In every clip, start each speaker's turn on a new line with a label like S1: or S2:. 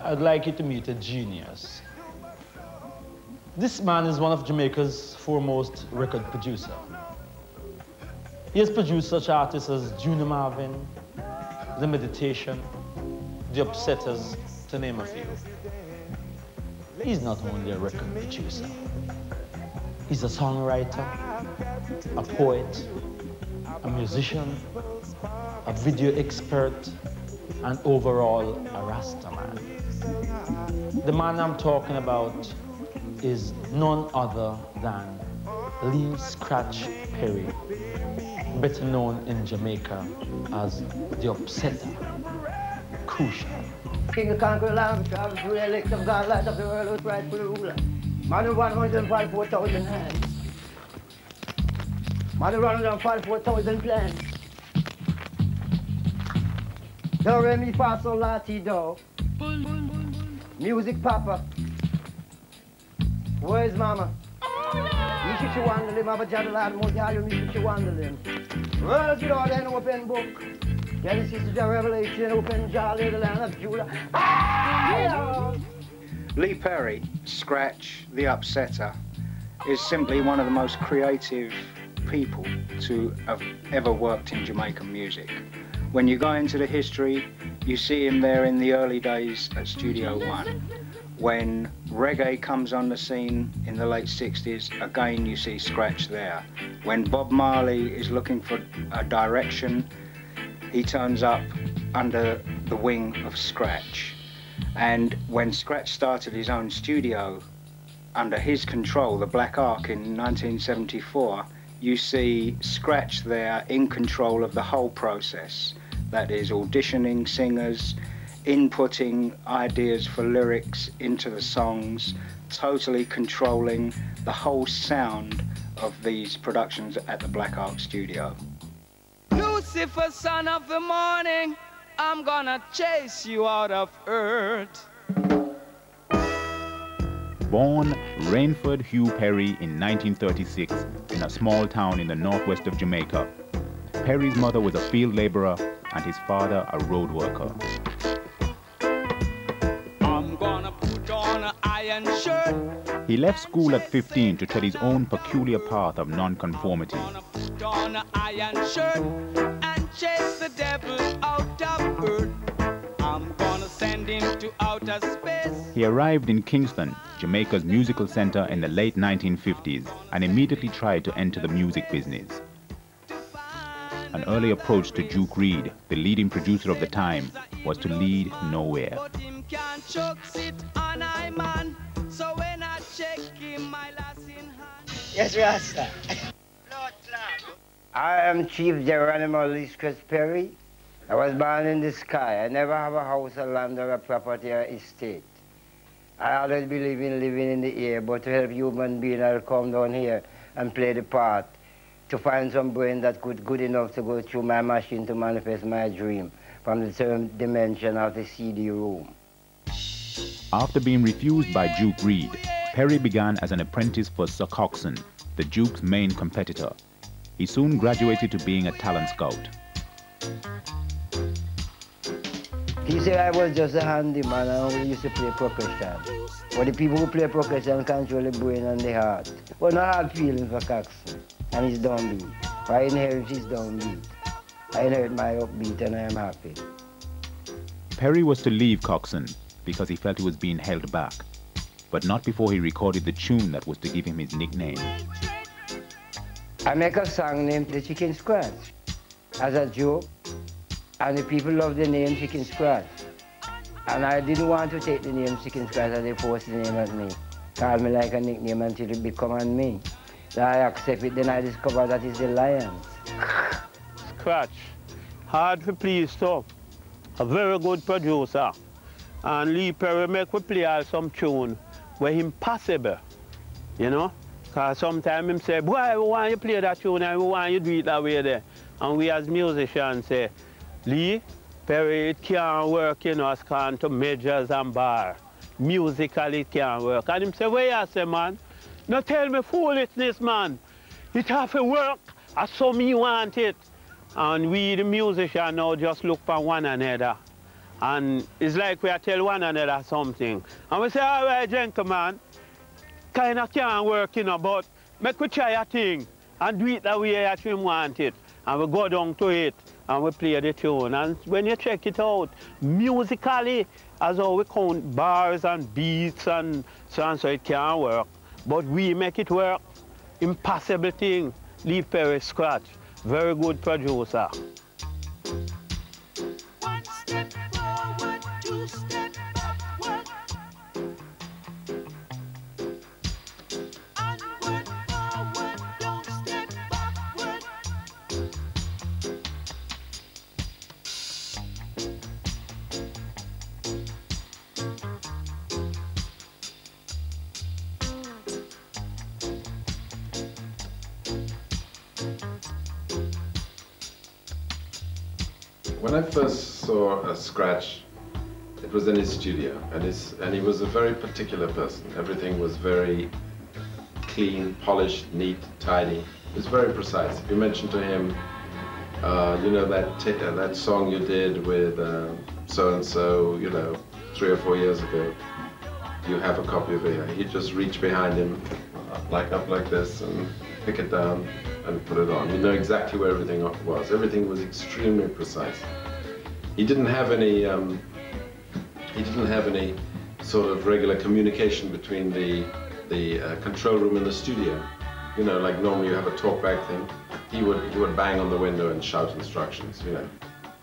S1: I'd like you to meet a genius. This man is one of Jamaica's foremost record producers. He has produced such artists as Junior Marvin, The Meditation, The Upsetters, to name a few. He's not only a record producer. He's a songwriter, a poet, a musician, a video expert, and overall a Rasta man. The man I'm talking about is none other than Lee Scratch Perry, better known in Jamaica as the Upsetter, Crucial.
S2: King of conquer land, travel through the elect of God, light of the world, who tried for the ruler. Man of 154,000 hands. Man of 154,000 plans. Do, re, mi, fa, sol, la, ti, do. Music, papa. Where's mama? You should wonder him, have a jadal lad, more you me should wonder him. Words without an open book. Genesis to the Revelation, open jolly, the land of Judah. Ah!
S3: Lee Perry, Scratch, the Upsetter, is simply one of the most creative people to have ever worked in Jamaican music. When you go into the history, you see him there in the early days at Studio One. When reggae comes on the scene in the late 60s, again you see Scratch there. When Bob Marley is looking for a direction, he turns up under the wing of Scratch. And when Scratch started his own studio under his control, the Black Ark, in 1974, you see Scratch there in control of the whole process. That is, auditioning singers, inputting ideas for lyrics into the songs, totally controlling the whole sound of these productions at the Black Ark studio.
S4: Lucifer, son of the morning, I'm gonna chase you out of earth.
S5: Born Rainford Hugh Perry in 1936 in a small town in the northwest of Jamaica, Perry's mother was a field laborer and his father a road worker.
S4: I'm gonna put on an iron shirt.
S5: He left school at 15 to tread his own peculiar path of nonconformity.
S4: I'm gonna put on an iron shirt and chase the devil out of earth. I'm gonna send him to outer space.
S5: He arrived in Kingston, Jamaica's musical center, in the late 1950s and immediately tried to enter the music business. An early approach to Duke Reid, the leading producer of the time, was to lead nowhere.
S2: Yes, Rasta. I am Chief Geronimo Lee Scratch Perry. I was born in the sky. I never have a house, a land, or a property or estate. I always believe in living in the air, but to help human beings, I'll come down here and play the part, to find some brain that could good enough to go through my machine to manifest my dream from the third dimension of the CD room.
S5: After being refused by Duke Reid, Perry began as an apprentice for Sir Coxsone, the Duke's main competitor. He soon graduated to being a talent scout.
S2: He said I was just a handyman and I only used to play percussion. But the people who play percussion control the brain and the heart. But no hard feeling for Coxsone and his downbeat. I inherit his downbeat. I inherit my upbeat and I am happy.
S5: Perry was to leave Coxsone because he felt he was being held back, but not before he recorded the tune that was to give him his nickname.
S2: I make a song named The Chicken Scratch as a joke, and the people love the name Chicken Scratch. And I didn't want to take the name Chicken Scratch as they forced the name at me. Call me like a nickname until it become on me. So I accept it, then I discover that it's the lion.
S6: Scratch, hard to please too. A very good producer. And Lee Perry make we play some tune where impossible, you know? Because sometimes him say, boy, we want you play that tune and we want you do it that way there. And we as musicians say, Lee Perry, it can't work, you know, according to measures and bar. Musically, it can't work. And him say, where you say, man? No tell me foolishness, man. It have to work as some you want it. And we, the musicians, now just look for one another And it's like we tell one another something. And we say, all right, gentlemen, kind of can't work, you know, but make we try a thing and do it the way that we want it. And we go down to it and we play the tune. And when you check it out, musically, as how we count bars and beats and so it can't work. But we make it work. Impossible thing. Lee Perry scratch. Very good producer.
S4: One step forward, two step backward. Onward, forward, don't step backward.
S7: When I first saw Scratch, it was in his studio, and he was a very particular person. Everything was very clean, polished, neat, tidy. It was very precise. If you mentioned to him, you know, that song you did with so-and-so, you know, 3 or 4 years ago, you have a copy of it. He'd just reach behind him, up like this, and pick it down and put it on. You know exactly where everything was. Everything was extremely precise. He didn't have any sort of regular communication between the control room and the studio. You know, like normally you have a talkback thing. He would bang on the window and shout instructions, you know.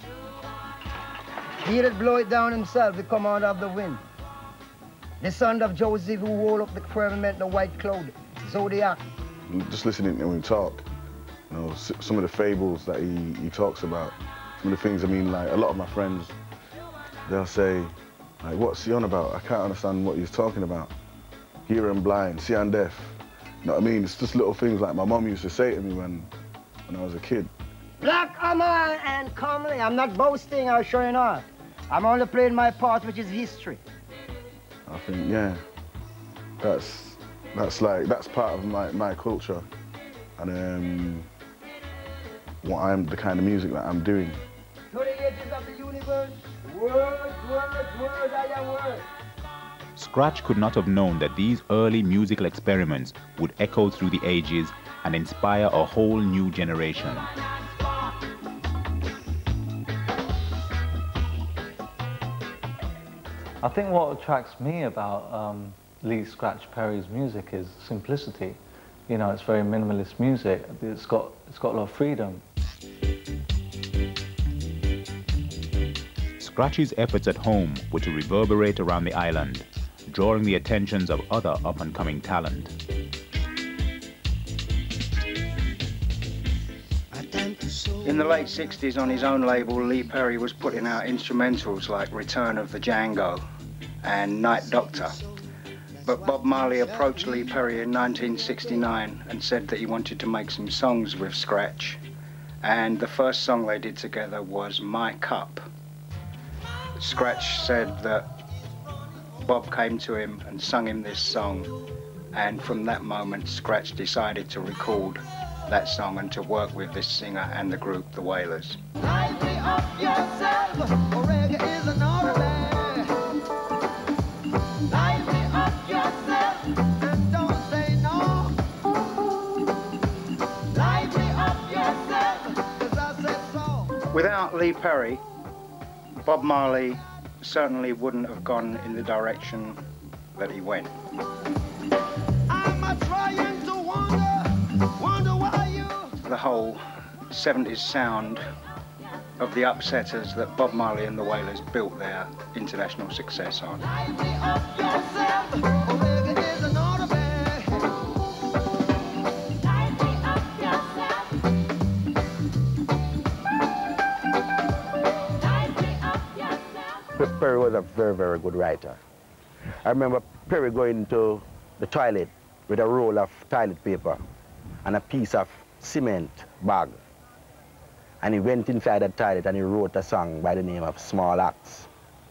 S2: He'd blow it down himself to come out of the wind. The son of Joseph who rolled up the firmament in the white cloud, Zodiac.
S8: Just listening to him talk, you know, some of the fables that he talks about, some of the things, I mean, like, a lot of my friends, they'll say, like, what's he on about? I can't understand what he's talking about. Hear and blind, see and deaf. You know what I mean? It's just little things like my mum used to say to me when I was a kid.
S2: Black am I and comely. I'm not boasting or showing off. I'm only playing my part, which is history.
S8: I think, yeah, that's part of my culture, and the kind of music that I'm doing.
S2: To the edges of the universe, words, I am words.
S5: Scratch could not have known that these early musical experiments would echo through the ages and inspire a whole new generation.
S9: I think what attracts me about Lee Scratch Perry's music is simplicity. You know, it's very minimalist music. It's got a lot of freedom.
S5: Scratch's efforts at home were to reverberate around the island, drawing the attentions of other up-and-coming talent.
S3: In the late 60s, on his own label, Lee Perry was putting out instrumentals like Return of the Django and Night Doctor. But Bob Marley approached Lee Perry in 1969 and said that he wanted to make some songs with Scratch. And the first song they did together was My Cup. Scratch said that Bob came to him and sung him this song, and from that moment Scratch decided to record that song and to work with this singer and the group, the Wailers.
S4: Lively up yourself, reggae is an order. Lively up yourself and don't say no. Lively up yourself, 'cause I said so.
S3: Without Lee Perry, Bob Marley certainly wouldn't have gone in the direction that he went.
S4: I'm trying to wonder why you.
S3: The whole 70s sound of the Upsetters that Bob Marley and the Wailers built their international success on.
S4: Lively up yourself, reggae is an order. Lively up yourself. Lively up yourself.
S10: Perry was a very, very good writer. I remember Perry going to the toilet with a roll of toilet paper and a piece of cement bag. And he went inside the toilet and he wrote a song by the name of Small Axe.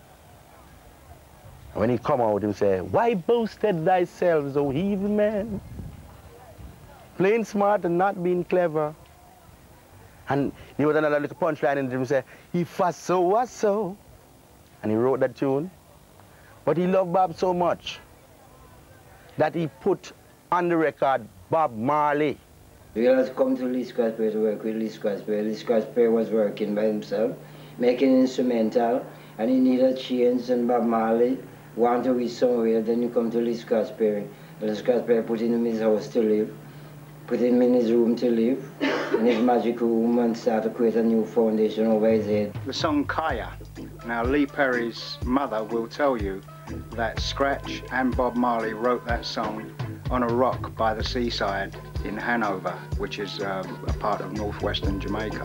S10: And when he come out, he say, "Why boasted thyself, O evil man? Playing smart and not being clever." And there was another little punchline in it, he say, "If I so was so, and he wrote that tune. But he loved Bob so much that he put on the record Bob Marley.
S2: We had to come to Lee Scratch Perry to work with Lee Scratch Perry. Lee Scratch Perry was working by himself, making instrumental, and he needed change, and Bob Marley wanted to reach somewhere. Then you come to Lee Scratch Perry. Lee Scratch Perry put him in his house to live, put him in his room to live, in his magic room, and start to create a new foundation over his head.
S3: The song Kaya. Now, Lee Perry's mother will tell you that Scratch and Bob Marley wrote that song on a rock by the seaside in Hanover, which is a part of northwestern Jamaica.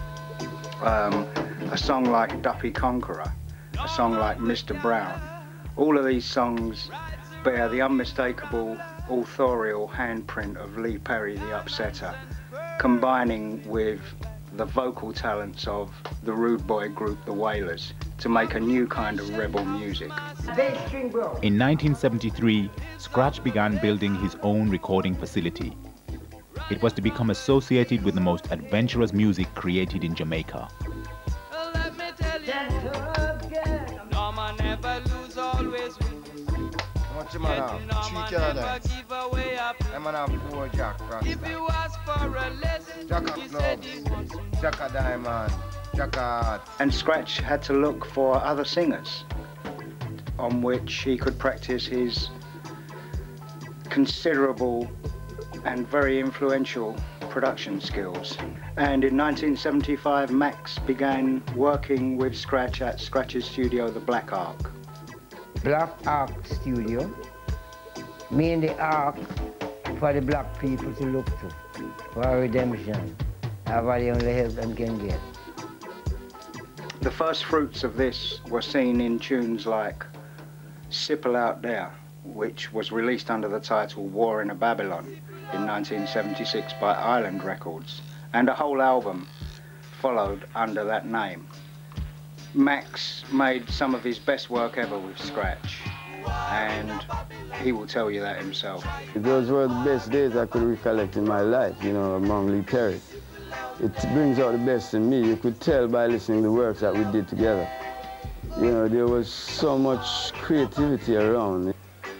S3: A song like Duffy Conqueror, a song like Mr. Brown. All of these songs bear the unmistakable authorial handprint of Lee Perry, the Upsetter, combining with the vocal talents of the rude boy group, the Wailers, to make a new kind of rebel music.
S5: In 1973, Scratch began building his own recording facility. It was to become associated with the most adventurous music created in Jamaica.
S4: Let me tell you, no man never lose, always win.
S11: What's your man have? 3 candidates. I'm gonna have 4 Jack.
S4: If you ask for a lesson,
S11: Jack gloves, Jack a diamond, Jack a heart.
S3: And Scratch had to look for other singers on which he could practice his considerable and very influential production skills. And in 1975, Max began working with Scratch at Scratch's studio, the Black Ark.
S2: Black Ark Studio, mean the ark for the black people to look to, for redemption. That's the only help them can get.
S3: The first fruits of this were seen in tunes like Sipple Out There, which was released under the title War in a Babylon in 1976 by Island Records, and a whole album followed under that name. Max made some of his best work ever with Scratch, and he will tell you that himself.
S12: Those were the best days I could recollect in my life, you know, among Lee Perry. It brings out the best in me. You could tell by listening to the works that we did together. You know, there was so much creativity around.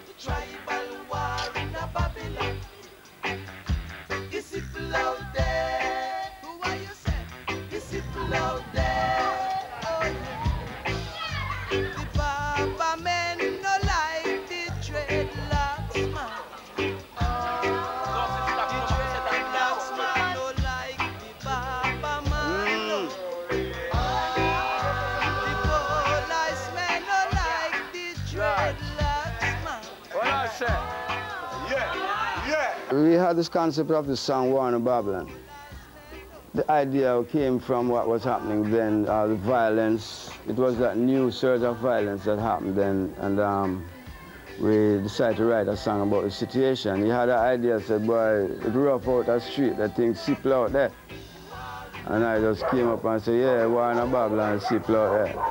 S12: We had this concept of the song War in a Babylon. The idea came from what was happening then, the violence. It was that new surge of violence that happened then, and we decided to write a song about the situation. He had an idea, said, boy, it rough out the street, that thing simple out there. And I just came up and said, yeah, War in a Babylon, simple out there.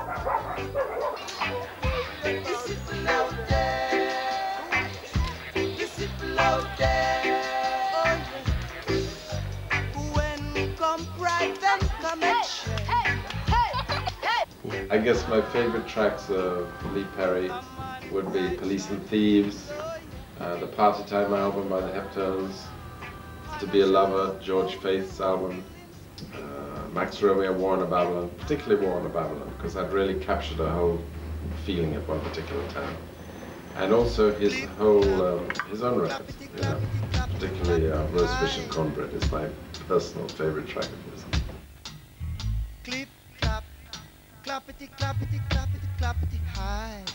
S7: I guess my favorite tracks of Lee Perry would be Police and Thieves, the Party Time album by the Heptones, To Be a Lover, George Faith's album, Max Romeo, War in a Babylon, particularly War in a Babylon, because that really captured a whole feeling at one particular time. And also his whole, his own records, you know, particularly Roast Fish and Cornbread is my personal favorite track of his.
S4: Clip, clap, clappity, clappity, clappity, clappity, high.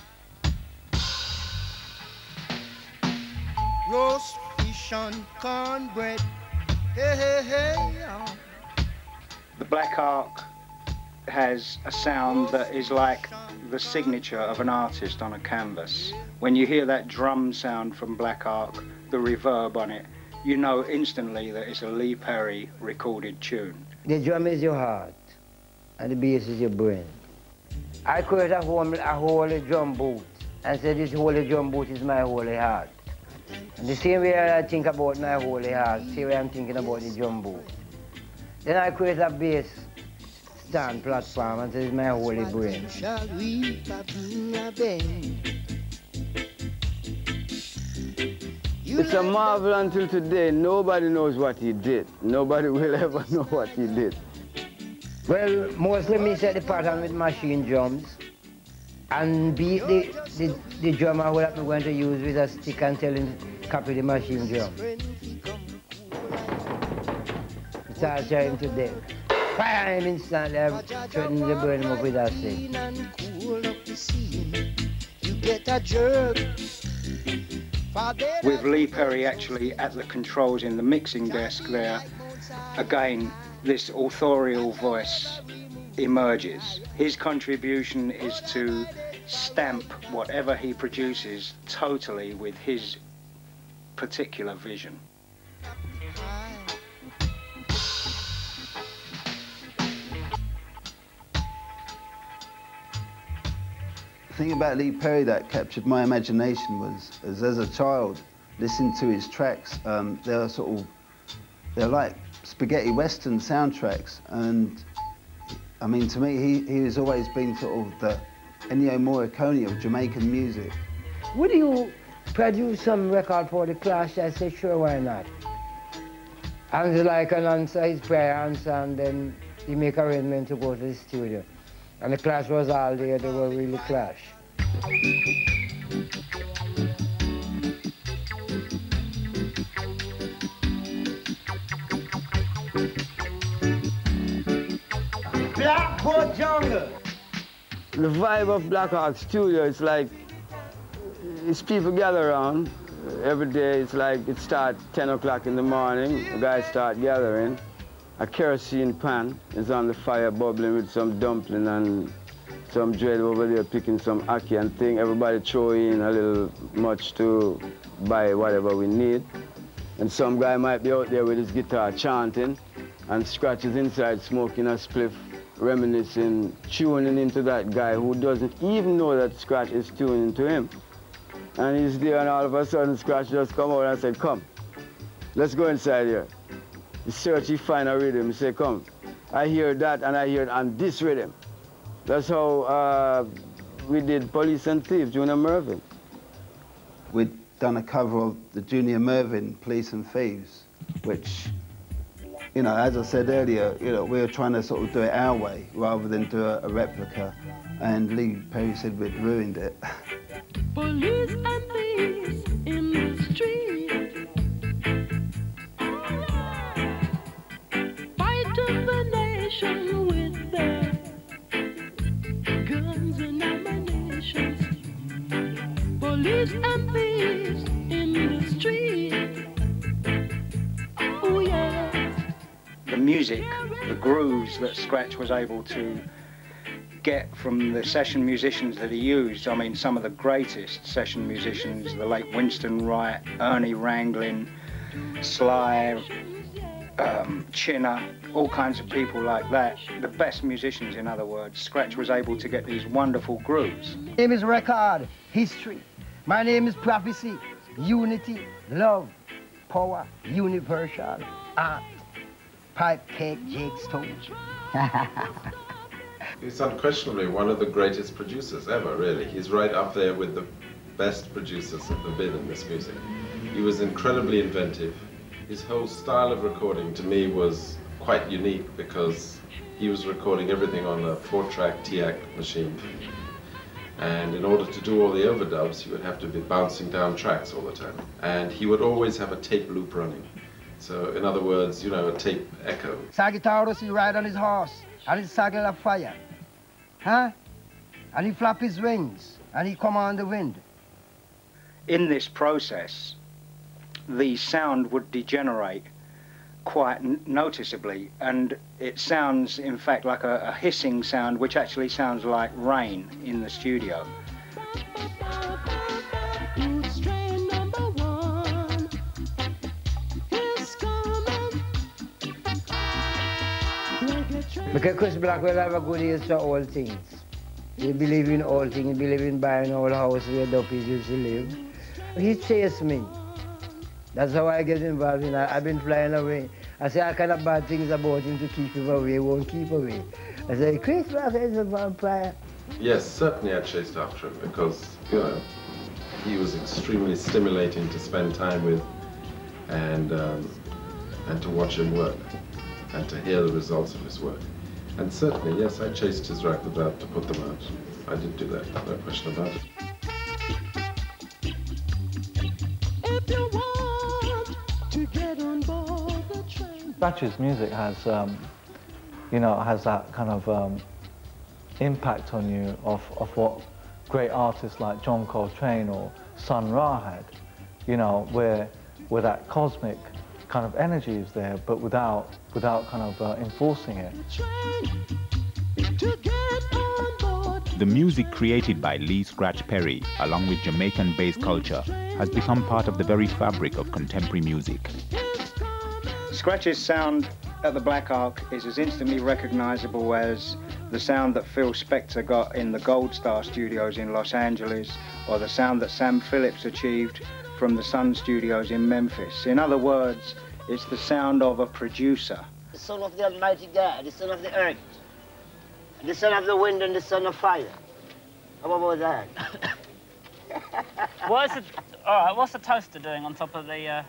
S4: Roast fish and cornbread, hey, hey, hey, oh.
S3: The Black Ark has a sound that is like the signature of an artist on a canvas. When you hear that drum sound from Black Ark, the reverb on it, you know instantly that it's a Lee Perry recorded tune.
S2: The drum is your heart, and the bass is your brain. I create a holy drum boot, and say this holy drum boot is my holy heart. And the same way I think about my holy heart, same way I'm thinking about the drum boot. Then I create a bass stand platform and it's my holy brain.
S12: It's a marvel until today. Nobody knows what he did. Nobody will ever know what he did.
S2: Well, mostly me set the pattern with machine drums and beat the drummer who I'm going to use with a stick and tell him copy the machine drum. Torture him to death. Fire him instantly, I threaten to burn him up with that stick.
S3: With Lee Perry actually at the controls in the mixing desk there, again, this authorial voice emerges. His contribution is to stamp whatever he produces totally with his particular vision.
S13: The thing about Lee Perry that captured my imagination was, as a child, listening to his tracks, they're like spaghetti western soundtracks, and I mean, to me, he has always been sort of the Ennio Morricone of Jamaican music.
S2: Would you produce some record for the Clash? I said, sure, why not? And it's like an answer, his prayer answer, and then he make arrangement to go to the studio. And the Clash was all there, they were really Clash. Blackboard Jungle!
S12: The vibe of Black Hawk Studio, it's like, it's people gather around. Every day, it's like, it starts 10 o'clock in the morning, the guys start gathering. A kerosene pan is on the fire bubbling with some dumpling and some dread over there picking some ackee and thing. Everybody throw in a little much to buy whatever we need. And some guy might be out there with his guitar chanting, and Scratch is inside smoking a spliff, reminiscing, tuning into that guy who doesn't even know that Scratch is tuning to him. And he's there, and all of a sudden Scratch just come out and said, come, let's go inside here. He search, he find a rhythm, he say, come, I hear that and I hear it on this rhythm. That's how we did Police and Thieves, Junior Mervyn.
S13: We'd done a cover of the Junior Mervyn, Police and Thieves, which, you know, as I said earlier, you know, we were trying to sort of do it our way rather than do a replica. And Lee Perry said we'd ruined it.
S14: Police and thieves in the street, fighting the nation with their guns and ammunitions. Police and thieves in the street. Oh yes.
S3: The music, the grooves that Scratch was able to get from the session musicians that he used. I mean, some of the greatest session musicians, the late Winston Wright, Ernie Ranglin, Sly, Chinner, all kinds of people like that. The best musicians, in other words. Scratch was able to get these wonderful grooves.
S2: My name is Record, History. My name is Prophecy, Unity, Love, Power, Universal, Art, Pipe, Cake, Jake, Stone.
S7: He's unquestionably one of the greatest producers ever, really. He's right up there with the best producers that have been in this music. He was incredibly inventive. His whole style of recording, to me, was quite unique because he was recording everything on a 4-track TIAC machine. And in order to do all the overdubs, he would have to be bouncing down tracks all the time. And he would always have a tape loop running. So, in other words, you know, a tape echo.
S2: Sagittarius, he ride on his horse, and his saddle of fire. Huh? And he flap his wings, and he come on the wind.
S3: In this process, the sound would degenerate quite noticeably, and it sounds, in fact, like a hissing sound, which actually sounds like rain in the studio.
S2: Because Chris Blackwell have a good ears for all things. He believe in all things. He believe in buying all house where Duppies used to live. He chased me. That's how I get involved in it. I've been flying away. I say all kind of bad things about him to keep him away. He won't keep away. I said, Chris Rock is a vampire.
S7: Yes, certainly I chased after him because, you know, he was extremely stimulating to spend time with and to watch him work and to hear the results of his work. And certainly, yes, I chased his records out to put them out. I did do that, no question about it.
S14: If you want to get on board the train.
S9: Scratch's music has, you know, has that kind of impact on you of what great artists like John Coltrane or Sun Ra had, you know, where that cosmic kind of energy is there, but without kind of enforcing it.
S5: The music created by Lee Scratch Perry, along with Jamaican bass culture, has become part of the very fabric of contemporary music.
S3: Scratch's sound at the Black Ark is as instantly recognizable as the sound that Phil Spector got in the Gold Star Studios in Los Angeles, or the sound that Sam Phillips achieved from the Sun Studios in Memphis. In other words, it's the sound of a producer.
S2: The son of the Almighty God, the son of the earth, the son of the wind and the son of fire. How about that?
S15: What's the toaster doing on top of the...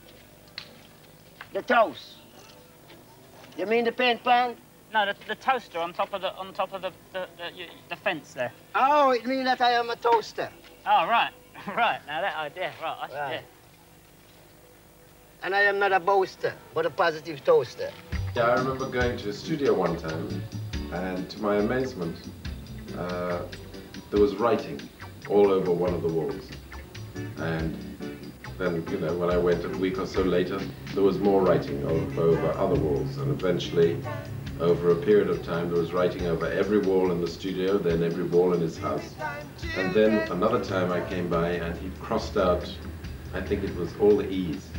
S2: The toast. You mean the paint pan?
S15: No, the toaster on top of the fence there.
S2: Oh, it means that I am a toaster.
S15: Oh, right. Right, now that idea, right. Yeah.
S2: And I am not a boaster, but a positive toaster.
S7: Yeah, I remember going to a studio one time, and to my amazement, there was writing all over one of the walls. And then, you know, when I went a week or so later, there was more writing over other walls, and eventually, over a period of time, there was writing over every wall in the studio, then every wall in his house. And then another time I came by and he'd crossed out, I think it was all the E's.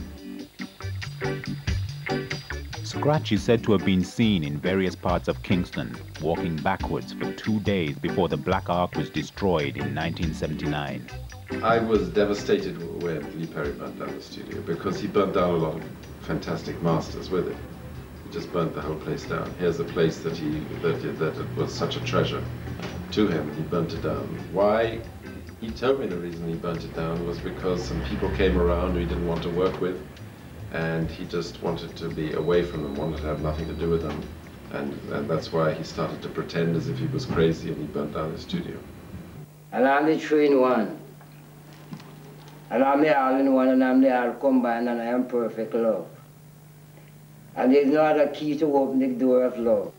S5: Scratch is said to have been seen in various parts of Kingston, walking backwards for 2 days before the Black Ark was destroyed in 1979.
S7: I was devastated when Lee Perry burnt down the studio because he burnt down a lot of fantastic masters with it. He just burnt the whole place down. Here's a place that it was such a treasure to him, and he burnt it down. Why? He told me the reason he burnt it down was because some people came around who he didn't want to work with, and he just wanted to be away from them, wanted to have nothing to do with them. And that's why he started to pretend as if he was crazy, and he burnt down his studio.
S2: And I'm the 3-in-1. And I'm the all-in-one, and I'm the all combined, and I am perfect love. And there's no other key to open the door of love.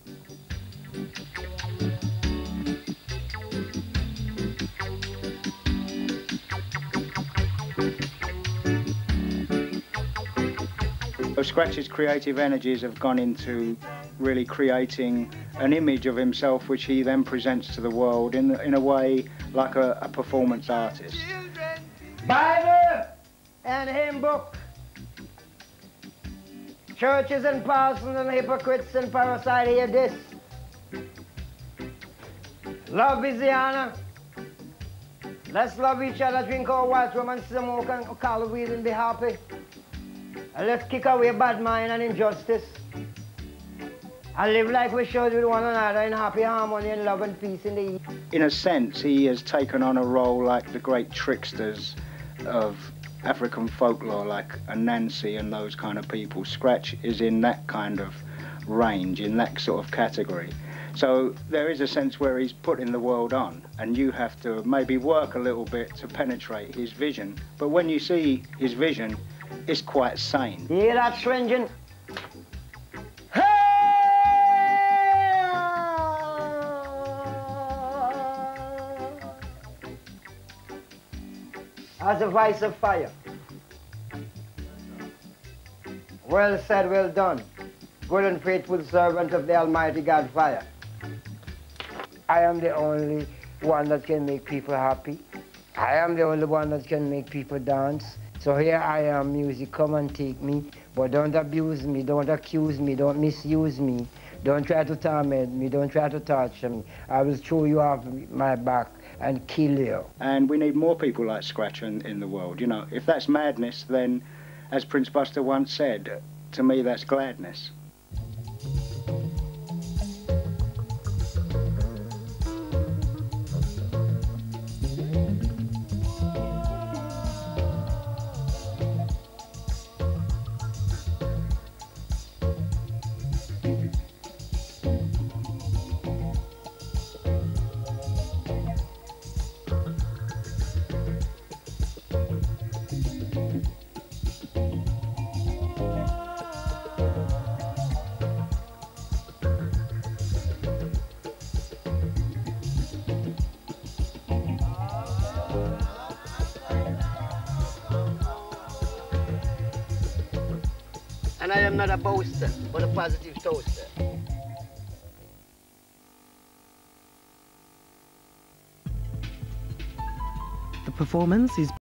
S3: Scratch's creative energies have gone into really creating an image of himself which he then presents to the world in a way like a performance artist.
S2: Bible and hymn book. Churches and parsons and hypocrites and parasites hear this. Love is the honor. Let's love each other, drink our white rum and smoke and call weed and be happy. And let's kick away bad mind and injustice. And live like we should with one another in happy harmony and love and peace in the East.
S3: In a sense, he has taken on a role like the great tricksters of African folklore, like Anansi and those kind of people. Scratch is in that kind of range, in that sort of category. So there is a sense where he's putting the world on, and you have to maybe work a little bit to penetrate his vision. But when you see his vision, it's quite sane.
S2: You hear that, Swingen? As a voice of fire. Well said, well done. Good and faithful servant of the Almighty God fire. I am the only one that can make people happy. I am the only one that can make people dance. So here I am, music, come and take me. But don't abuse me, don't accuse me, don't misuse me. Don't try to torment me, don't try to torture me. I will throw you off my back and kill you.
S3: And we need more people like Scratch in the world. You know, if that's madness, then, as Prince Buster once said, to me that's gladness.
S16: And I am not a boaster, but a positive toaster.
S17: The performance is